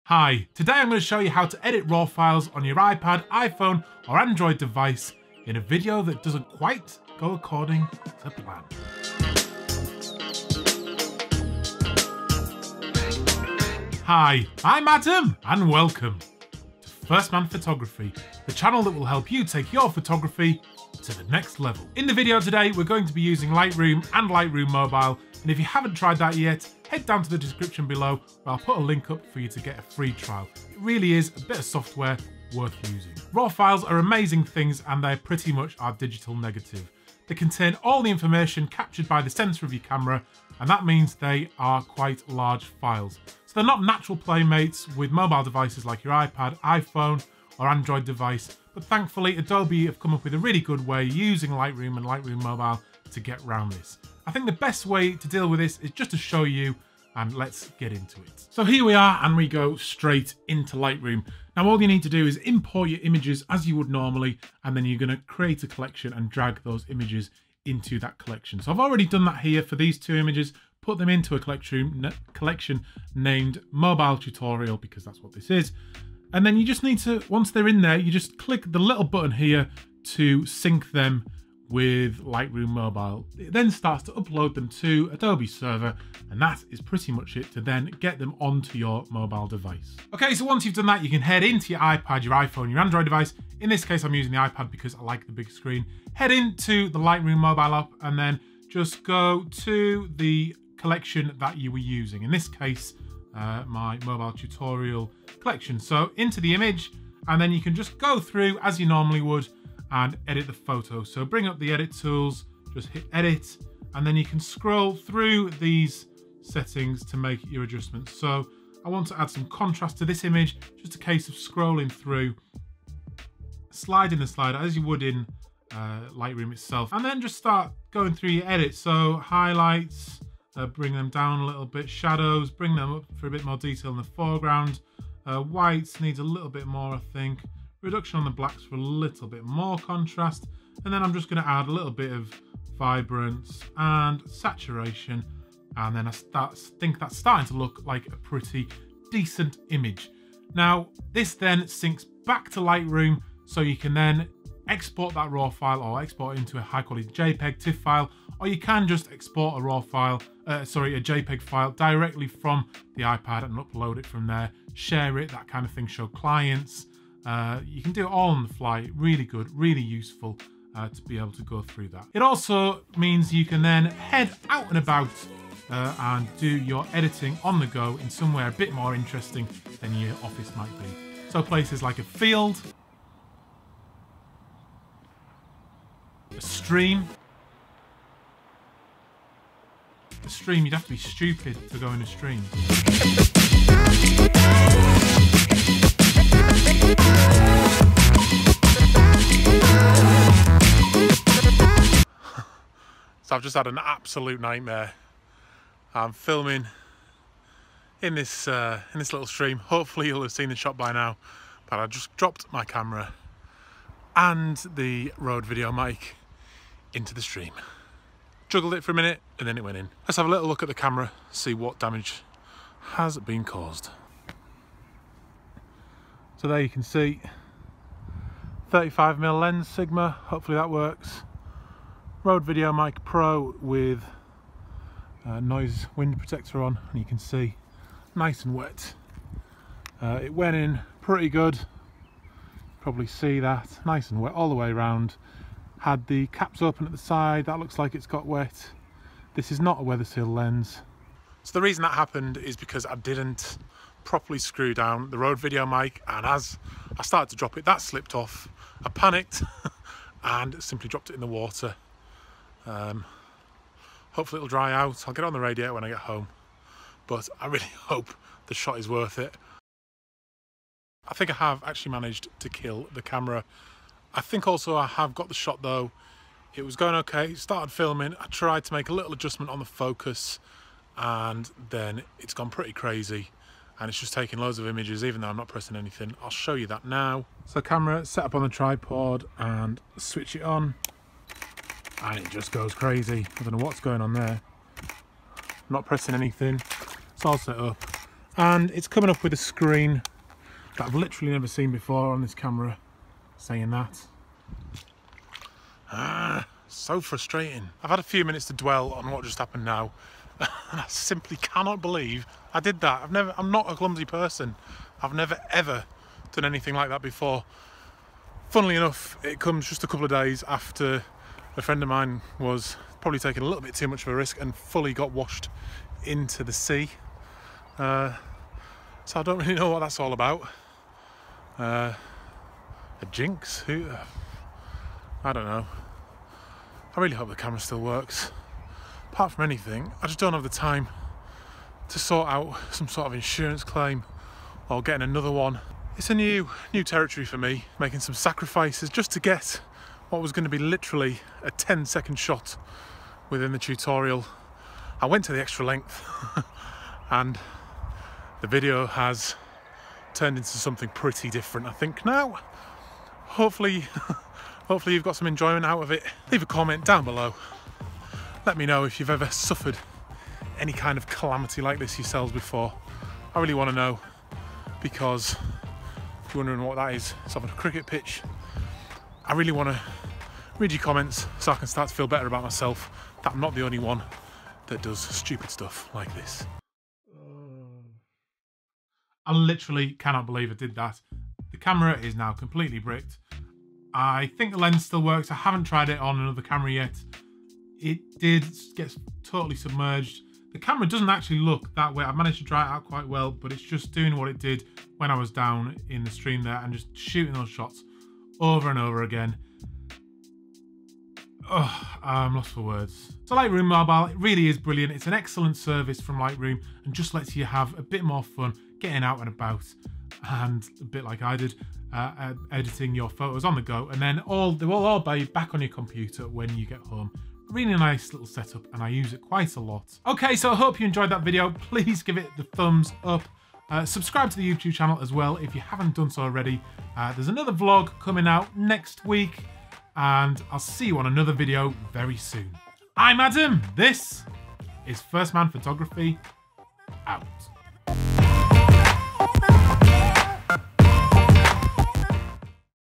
Hi, today I'm going to show you how to edit RAW files on your iPad, iPhone or Android device in a video that doesn't quite go according to plan. Hi, I'm Adam and welcome to First Man Photography, the channel that will help you take your photography to the next level. In the video today, we're going to be using Lightroom and Lightroom Mobile, and if you haven't tried that yet, head down to the description below where I'll put a link up for you to get a free trial. It really is a bit of software worth using. RAW files are amazing things and they're pretty much our digital negative. They contain all the information captured by the sensor of your camera, and that means they are quite large files. So they're not natural playmates with mobile devices like your iPad, iPhone or Android device, but thankfully Adobe have come up with a really good way using Lightroom and Lightroom Mobile to get around this. I think the best way to deal with this is just to show you, and let's get into it. So here we are and we go straight into Lightroom. Now all you need to do is import your images as you would normally, and then you're going to create a collection and drag those images into that collection. So I've already done that here for these two images, put them into a collection named Mobile Tutorial, because that's what this is. And then you just need to, once they're in there, you just click the little button here to sync them with Lightroom Mobile. It then starts to upload them to Adobe server, and that is pretty much it to then get them onto your mobile device. Okay, so once you've done that, you can head into your iPad, your iPhone, your Android device. In this case, I'm using the iPad because I like the big screen. Head into the Lightroom Mobile app and then just go to the collection that you were using. In this case, my Mobile Tutorial collection. So into the image, and then you can just go through as you normally would and edit the photo. So bring up the edit tools, just hit edit, and then you can scroll through these settings to make your adjustments. So I want to add some contrast to this image, just a case of scrolling through, sliding the slider as you would in Lightroom itself, and then just start going through your edits. So highlights, bring them down a little bit, shadows, bring them up for a bit more detail in the foreground. Whites needs a little bit more, I think. Reduction on the blacks for a little bit more contrast. And then I'm just going to add a little bit of vibrance and saturation. And then I think that's starting to look like a pretty decent image. Now, this then syncs back to Lightroom, so you can then export that RAW file or export it into a high quality JPEG, TIFF file, or you can just export a RAW file, a JPEG file directly from the iPad and upload it from there, share it, that kind of thing, show clients. You can do it all on the fly. Really good, really useful to be able to go through that. It also means you can then head out and about and do your editing on the go in somewhere a bit more interesting than your office might be. So places like a field, a stream. A stream, you'd have to be stupid to go in a stream. So I've just had an absolute nightmare. I'm filming in this little stream. Hopefully you'll have seen the shot by now, but I just dropped my camera and the Rode video mic into the stream. Juggled it for a minute and then it went in. Let's have a little look at the camera, see what damage has been caused. So there you can see 35mm lens, Sigma, hopefully that works. Rode Video Mic Pro with noise wind protector on, and you can see nice and wet. It went in pretty good, probably see that, nice and wet all the way around. Had the caps open at the side, that looks like it's got wet. This is not a weather seal lens. So the reason that happened is because I didn't properly screw down the Rode Video mic, and as I started to drop it, that slipped off. I panicked and simply dropped it in the water. Hopefully it'll dry out. I'll get it on the radiator when I get home, but I really hope the shot is worth it. I think I have actually managed to kill the camera. I think also I have got the shot though. It was going okay, started filming, I tried to make a little adjustment on the focus, and then it's gone pretty crazy, and it's just taking loads of images even though I'm not pressing anything. I'll show you that now. So camera set up on the tripod and switch it on, and it just goes crazy. I don't know what's going on there. I'm not pressing anything, it's all set up. And it's coming up with a screen that I've literally never seen before on this camera saying that. So frustrating. I've had a few minutes to dwell on what just happened now, and I simply cannot believe I did that. I'm not a clumsy person. I've never ever done anything like that before. Funnily enough, it comes just a couple of days after a friend of mine was probably taking a little bit too much of a risk and fully got washed into the sea. So I don't really know what that's all about. A jinx? I don't know. I really hope the camera still works. Apart from anything, I just don't have the time to sort out some sort of insurance claim or getting another one. It's a new territory for me, making some sacrifices just to get what was going to be literally a 10-second shot within the tutorial. I went to the extra length and the video has turned into something pretty different, I think now. Hopefully you've got some enjoyment out of it. Leave a comment down below. Let me know if you've ever suffered any kind of calamity like this yourselves before. I really want to know, because if you're wondering what that is, it's off a cricket pitch. I really want to read your comments so I can start to feel better about myself, that I'm not the only one that does stupid stuff like this. I literally cannot believe I did that. The camera is now completely bricked. I think the lens still works. I haven't tried it on another camera yet. It did get totally submerged. The camera doesn't actually look that way. I've managed to dry it out quite well, but it's just doing what it did when I was down in the stream there and just shooting those shots over and over again. Oh, I'm lost for words. So Lightroom Mobile, it really is brilliant. It's an excellent service from Lightroom and just lets you have a bit more fun getting out and about, and a bit like I did, editing your photos on the go, and then they will all be back on your computer when you get home. Really nice little setup, and I use it quite a lot. Okay, so I hope you enjoyed that video. Please give it the thumbs up. Subscribe to the YouTube channel as well if you haven't done so already. There's another vlog coming out next week, and I'll see you on another video very soon. I'm Adam. This is First Man Photography, out.